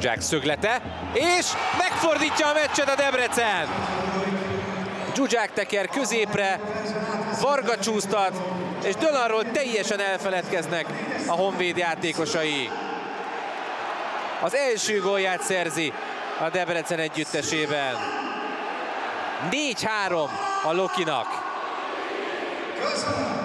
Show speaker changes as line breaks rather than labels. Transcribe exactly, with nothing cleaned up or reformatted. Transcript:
Zsuzsák szöglete, és megfordítja a meccset a Debrecen! Zsuzsák teker középre, Varga csúsztat, és Dölanról teljesen elfeledkeznek a Honvéd játékosai. Az első gólját szerzi a Debrecen együttesében. négy három a Lokinak.